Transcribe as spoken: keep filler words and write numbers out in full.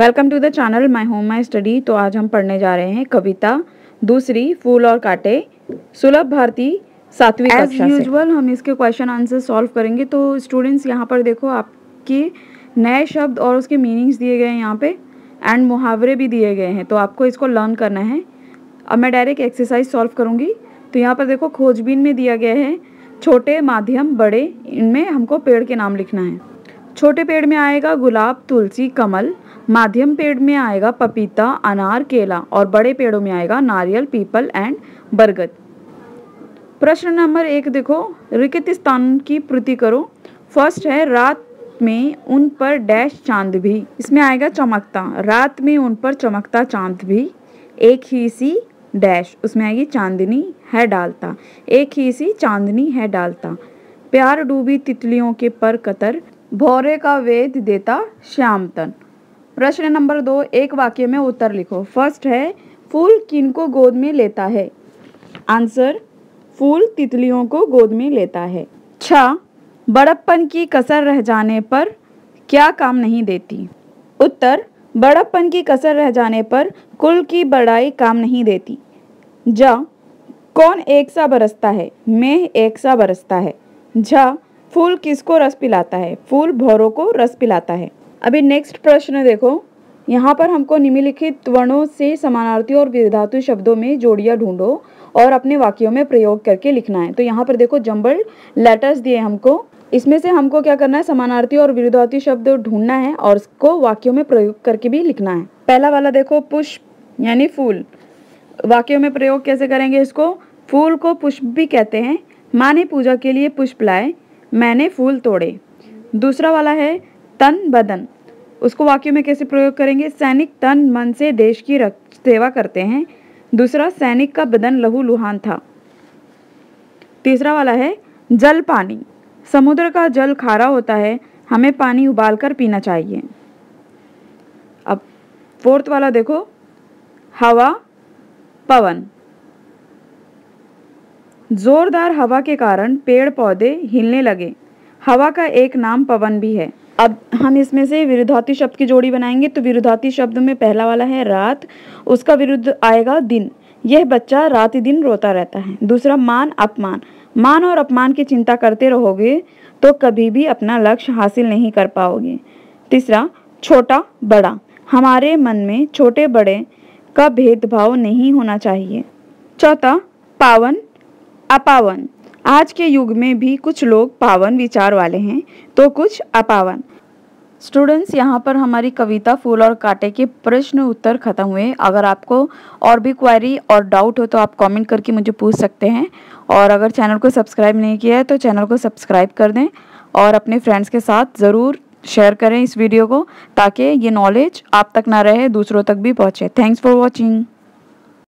Welcome to the channel my home my study. तो आज हम पढ़ने जा रहे हैं कविता दूसरी फूल और कांटे, सुलभ भारती सातवीं कक्षा से। एज यूजुअल हम इसके क्वेश्चन आंसर सॉल्व करेंगे। तो स्टूडेंट्स यहाँ पर देखो आपके नए शब्द और उसके मीनिंग्स दिए गए हैं यहाँ पे, एंड मुहावरे भी दिए गए हैं। तो आपको इसको लर्न करना है। अब मैं डायरेक्ट एक्सरसाइज सॉल्व करूँगी। तो यहाँ पर देखो खोजबीन में दिया गया है छोटे, माध्यम, बड़े, इनमें हमको पेड़ के नाम लिखना है। छोटे पेड़ में आएगा गुलाब, तुलसी, कमल। माध्यम पेड़ में आएगा पपीता, अनार, केला। और बड़े पेड़ों में आएगा नारियल, पीपल एंड बरगद। प्रश्न नंबर एक देखो, रिक्त स्थान की पूर्ति करो। फर्स्ट है रात में उन पर डैश चांद भी। इसमें आएगा चमकता। रात में उन पर चमकता चांद भी, एक ही सी डैश, उसमें आएगी चांदनी है डालता। एक ही सी चांदनी है डालता। प्यार डूबी तितलियों के पर कतर, भौरे का वेद देता श्याम तन। प्रश्न नंबर दो, एक वाक्य में उत्तर लिखो। फर्स्ट है फूल किनको गोद में लेता है। आंसर, फूल तितलियों को गोद में लेता है। छह, बड़प्पन की कसर रह जाने पर क्या काम नहीं देती। उत्तर, बड़प्पन की कसर रह जाने पर कुल की बड़ाई काम नहीं देती। ज, कौन एक सा बरसता है। मेह एक सा बरसता है। झ, फूल किसको रस पिलाता है। फूल भौरों को रस पिलाता है। अभी नेक्स्ट प्रश्न देखो। यहाँ पर हमको निम्नलिखित वर्णों से समानार्थी और विरोधार्थी शब्दों में जोड़ियाँ ढूंढो और अपने वाक्यों में प्रयोग करके लिखना है। तो यहाँ पर देखो जंबल लेटर्स दिए हमको। इसमें से हमको क्या करना है, समानार्थी और विरोधार्थी शब्द ढूंढना है और उसको वाक्यों में प्रयोग करके भी लिखना है। पहला वाला देखो, पुष्प यानी फूल। वाक्यों में प्रयोग कैसे करेंगे इसको। फूल को पुष्प भी कहते हैं। माँ ने पूजा के लिए पुष्प लाए, मैंने फूल तोड़े। दूसरा वाला है तन बदन। उसको वाक्य में कैसे प्रयोग करेंगे। सैनिक तन मन से देश की सेवा करते हैं। दूसरा, सैनिक का बदन लहू लुहान था। तीसरा वाला है जल पानी। समुद्र का जल खारा होता है, हमें पानी उबालकर पीना चाहिए। अब फोर्थ वाला देखो, हवा, पवन। जोरदार हवा के कारण पेड़ पौधे हिलने लगे। हवा का एक नाम पवन भी है। अब हम इसमें से विरोधार्थी शब्द की जोड़ी बनाएंगे। तो विरोधार्थी शब्द में पहला वाला है रात, उसका विरुद्ध आएगा दिन। यह बच्चा रात दिन रोता रहता है। दूसरा, मान, अपमान। मान और अपमान की चिंता करते रहोगे तो कभी भी अपना लक्ष्य हासिल नहीं कर पाओगे। तीसरा, छोटा, बड़ा। हमारे मन में छोटे बड़े का भेदभाव नहीं होना चाहिए। चौथा, पावन, अपावन। आज के युग में भी कुछ लोग पावन विचार वाले हैं तो कुछ अपावन। स्टूडेंट्स, यहाँ पर हमारी कविता फूल और कांटे के प्रश्न उत्तर खत्म हुए। अगर आपको और भी क्वेरी और डाउट हो तो आप कमेंट करके मुझे पूछ सकते हैं। और अगर चैनल को सब्सक्राइब नहीं किया है तो चैनल को सब्सक्राइब कर दें और अपने फ्रेंड्स के साथ ज़रूर शेयर करें इस वीडियो को, ताकि ये नॉलेज आप तक ना रहे, दूसरों तक भी पहुँचे। Thanks for watching.